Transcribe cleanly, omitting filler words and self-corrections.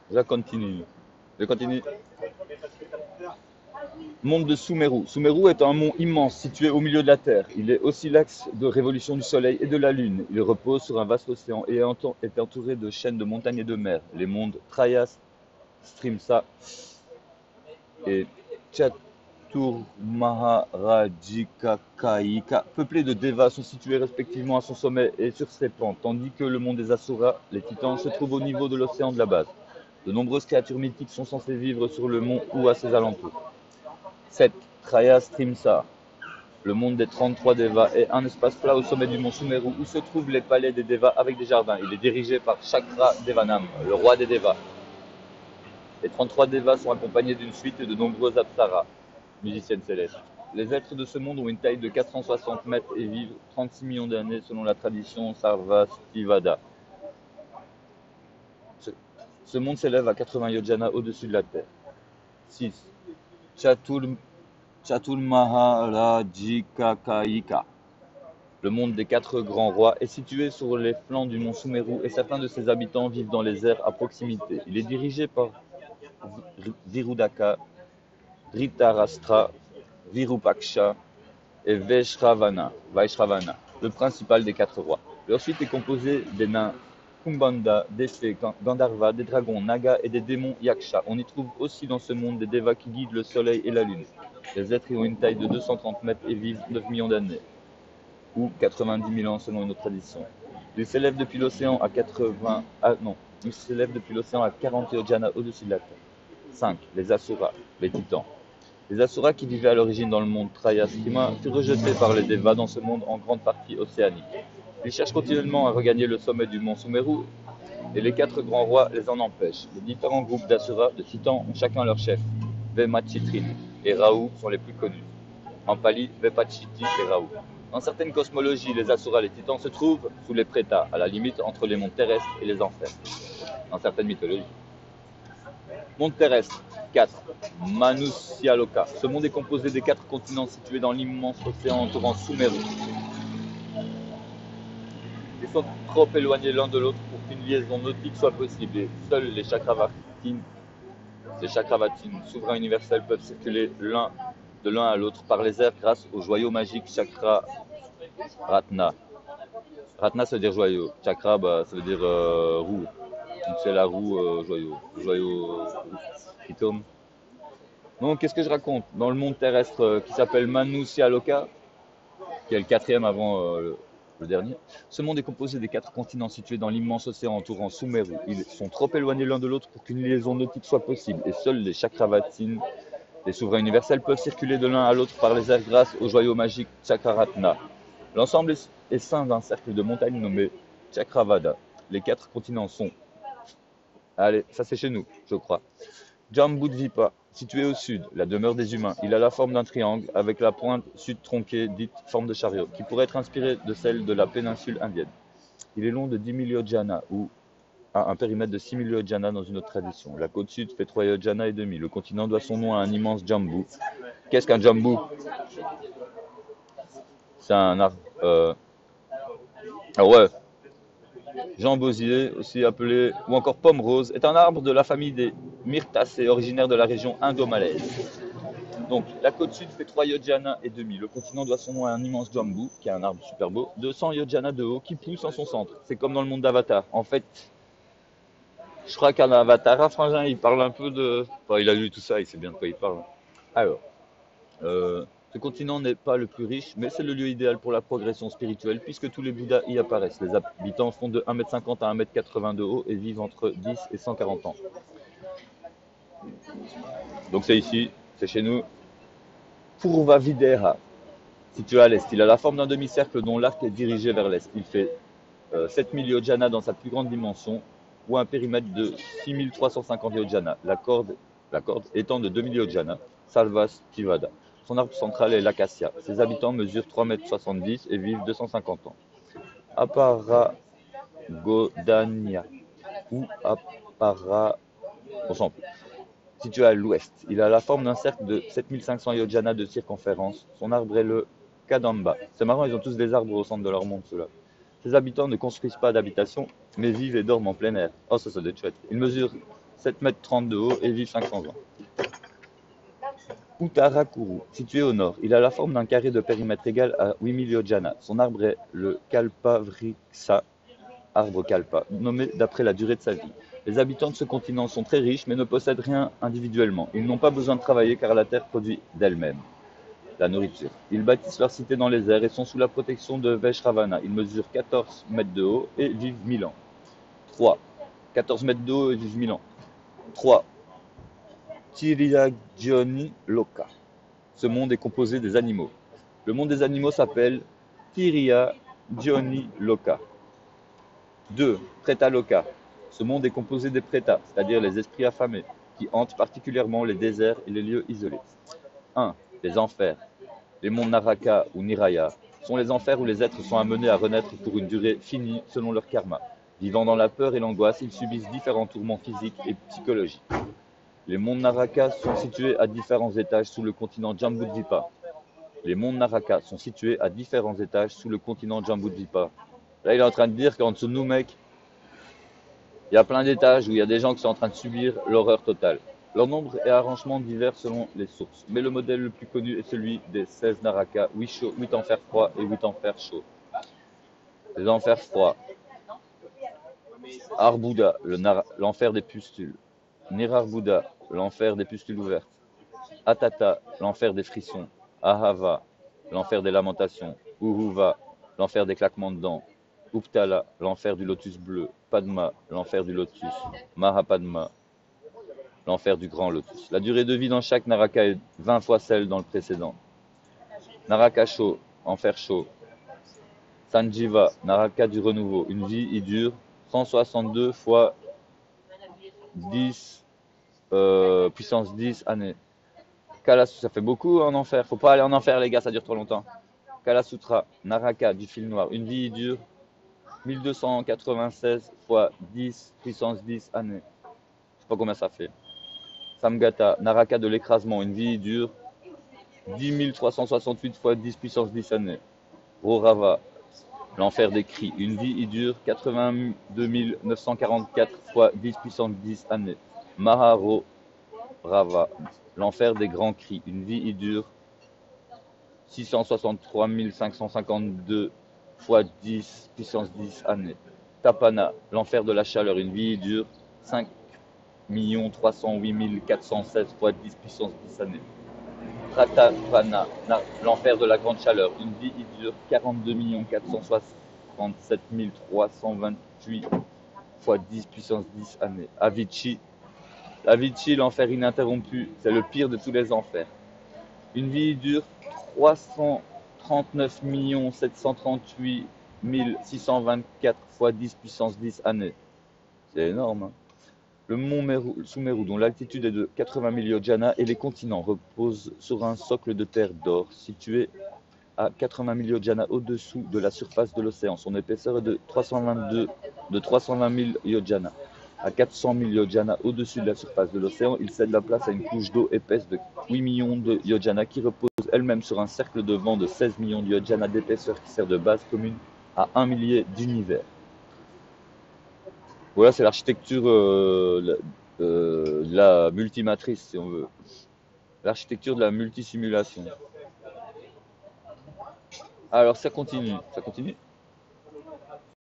Je continue. Je continue. Monde de Sumeru. Sumeru est un mont immense situé au milieu de la Terre. Il est aussi l'axe de révolution du Soleil et de la Lune. Il repose sur un vaste océan et est entouré de chaînes de montagnes et de mers. Les mondes Trayas, Strimsa et Chaturmaharajikakaika, peuplés de Devas, sont situés respectivement à son sommet et sur ses pentes, tandis que le monde des Asuras, les Titans, se trouve au niveau de l'océan de la base. De nombreuses créatures mythiques sont censées vivre sur le mont ou à ses alentours. 7. Traya Strimsa, le monde des 33 Devas, est un espace plat au sommet du mont Sumeru où se trouvent les palais des Devas avec des jardins. Il est dirigé par Chakra Devanam, le roi des Devas. Les 33 Devas sont accompagnés d'une suite de nombreux apsaras, musiciennes célestes. Les êtres de ce monde ont une taille de 460 mètres et vivent 36 millions d'années selon la tradition Sarvastivada. Ce monde s'élève à 80 yojana au-dessus de la terre. 6. Chaturmaharajikakaika, le monde des 4 grands rois, est situé sur les flancs du mont Sumeru et certains de ses habitants vivent dans les airs à proximité. Il est dirigé par Virudaka, Dhritarashtra, Virupaksha et Vaishravana, le principal des 4 rois. Leur suite est composée des nains Kumbhanda, des fées Gandharva, des dragons Naga et des démons Yaksha. On y trouve aussi dans ce monde des devas qui guident le soleil et la lune. Les êtres y ont une taille de 230 mètres et vivent 9 millions d'années, ou 90 000 ans selon une autre tradition. Ils s'élèvent depuis l'océan à 40 yojana au-dessus de la terre. 5. Les Asuras, les titans. Les Asuras qui vivaient à l'origine dans le monde Trayastima furent rejetés par les Devas dans ce monde en grande partie océanique. Ils cherchent continuellement à regagner le sommet du mont Sumeru et les 4 grands rois les en empêchent. Les différents groupes d'Asuras, de titans, ont chacun leur chef. Vemachitrin et Rahu sont les plus connus. En Pali, Vepachiti et Rahu. Dans certaines cosmologies, les Asuras, les titans, se trouvent sous les Prétas, à la limite entre les mondes terrestres et les enfers. Dans certaines mythologies. Monde terrestre. 4. Manusyaloka. Ce monde est composé des 4 continents situés dans l'immense océan entourant Sumeru. Ils sont trop éloignés l'un de l'autre pour qu'une liaison nautique soit possible. Et seuls les Chakravartines, souverains universels, peuvent circuler de l'un à l'autre par les airs grâce au joyau magique Chakra Ratna. Ratna, ça veut dire joyau. Chakra, ça veut dire roue. Donc c'est la roue joyau. Joyau Ritom. Donc, qu'est-ce que je raconte? Dans le monde terrestre qui s'appelle Manusyaloka, qui est le 4e avant le dernier, ce monde est composé des 4 continents situés dans l'immense océan entourant Sumeru. Ils sont trop éloignés l'un de l'autre pour qu'une liaison nautique soit possible, et seuls les Chakravatines, les souverains universels, peuvent circuler de l'un à l'autre par les airs grâce au joyau magique Chakaratna. L'ensemble est ceint d'un cercle de montagnes nommé Chakravada. Les 4 continents sont... Allez, ça c'est chez nous, je crois. Jambudvipa, situé au sud, la demeure des humains. Il a la forme d'un triangle avec la pointe sud tronquée, dite forme de chariot, qui pourrait être inspirée de celle de la péninsule indienne. Il est long de 10 000 yojana, ou a un périmètre de 6 000 yojana dans une autre tradition. La côte sud fait 3 yojana et demi. Le continent doit son nom à un immense jambu. Qu'est-ce qu'un jambu? C'est un arbre. Ah ouais, Jean Bosier, aussi appelé, ou encore pomme rose, est un arbre de la famille des myrtacées, originaire de la région indo-malaise. Donc, la côte sud fait 3 yojana et demi. Le continent doit son nom à un immense jambu, qui est un arbre super beau, de 100 yojana de haut, qui pousse en son centre. C'est comme dans le monde d'Avatar. En fait, je crois qu'un Avatar, Frangin, il parle un peu de... Enfin, il a lu tout ça, il sait bien de quoi il parle. Alors, ce continent n'est pas le plus riche, mais c'est le lieu idéal pour la progression spirituelle, puisque tous les Bouddhas y apparaissent. Les habitants font de 1,50 m à 1,80 m de haut et vivent entre 10 et 140 ans. Donc c'est ici, c'est chez nous. Purvavidera, situé à l'est. Il a la forme d'un demi-cercle dont l'arc est dirigé vers l'est. Il fait 7000 yojana dans sa plus grande dimension, ou un périmètre de 6350 yojana. La corde étant de 2000 yojana, Salvas Tivada. Son arbre central est l'acacia. Ses habitants mesurent 3,70 m et vivent 250 ans. Apparagodania, ou Appara... On s'en fout. Situé à l'ouest. Il a la forme d'un cercle de 7500 yojana de circonférence. Son arbre est le Kadamba. C'est marrant, ils ont tous des arbres au centre de leur monde, ceux-là. Ses habitants ne construisent pas d'habitation, mais vivent et dorment en plein air. Oh, ça doit être chouette. Il mesure 7 mètres 30 de haut et vivent 520. Uttarakuru, situé au nord, il a la forme d'un carré de périmètre égal à 8000 yojana. Son arbre est le Kalpavriksha, arbre kalpa, nommé d'après la durée de sa vie. Les habitants de ce continent sont très riches mais ne possèdent rien individuellement. Ils n'ont pas besoin de travailler car la terre produit d'elle-même la nourriture. Ils bâtissent leur cité dans les airs et sont sous la protection de Vaishravana. Ils mesurent 14 mètres de haut et vivent 1000 ans. 3. 14 mètres de haut et vivent 1000 ans. 3. Tiriyagyoni Loka. Ce monde est composé des animaux. Le monde des animaux s'appelle Tiriyagyoni Loka. 2. Preta Loka. Ce monde est composé des Pretas, c'est-à-dire les esprits affamés, qui hantent particulièrement les déserts et les lieux isolés. 1. Les enfers. Les mondes Naraka ou Niraya sont les enfers où les êtres sont amenés à renaître pour une durée finie selon leur karma. Vivant dans la peur et l'angoisse, ils subissent différents tourments physiques et psychologiques. Les mondes Naraka sont situés à différents étages sous le continent Jambudvipa. Les mondes Naraka sont situés à différents étages sous le continent Jambudvipa. Là, il est en train de dire qu'en dessous de nous, mec, il y a plein d'étages où il y a des gens qui sont en train de subir l'horreur totale. Leur nombre et arrangement diffèrent selon les sources, mais le modèle le plus connu est celui des 16 Naraka, 8 enfers froids et 8 enfers chauds. Les enfers froids. Arbuda, l'enfer des pustules. Nirarbuda, l'enfer des pustules ouvertes. Atata, l'enfer des frissons. Ahava, l'enfer des lamentations. Uhuva, l'enfer des claquements de dents. Uptala, l'enfer du lotus bleu. Padma, l'enfer du lotus. Mahapadma, l'enfer du grand lotus. La durée de vie dans chaque Naraka est 20 fois celle dans le précédent. Naraka chaud, enfer chaud. Sanjiva, Naraka du renouveau. Une vie y dure 162 fois 10 puissance 10 années. Ça fait beaucoup en enfer. Faut pas aller en enfer, les gars, ça dure trop longtemps. Kalasutra, Naraka du fil noir. Une vie y dure 1296 fois 10 puissance 10 années. Je sais pas combien ça fait. Samgata, Naraka de l'écrasement. Une vie y dure 10 368 fois 10 puissance 10 années. Rorava, l'enfer des cris. Une vie y dure 82 944 fois 10 puissance 10 années. Maharo Rava, l'enfer des grands cris. Une vie y dure 663 552 fois 10 puissance 10 années. Tapana, l'enfer de la chaleur. Une vie y dure 5 308 416 fois 10 puissance 10 années. Ratapana, l'enfer de la grande chaleur. Une vie y dure 42 467 328 fois 10 puissance 10 années. Avicii, l'enfer ininterrompu, c'est le pire de tous les enfers. Une vie dure 339 738 624 fois 10 puissance 10 années. C'est énorme. Hein. Le mont Sumeru, dont l'altitude est de 80 000 yojana, et les continents reposent sur un socle de terre d'or situé à 80 000 yojana au-dessous de la surface de l'océan. Son épaisseur est de 320 000 yojana. À 400 000 yojana au-dessus de la surface de l'océan, il cède la place à une couche d'eau épaisse de 8 millions de yojana qui repose elle-même sur un cercle de vent de 16 millions de yojana d'épaisseur qui sert de base commune à 1 millier d'univers. Voilà, c'est l'architecture de la multimatrice, si on veut. L'architecture de la multisimulation. Alors, ça continue. Ça continue.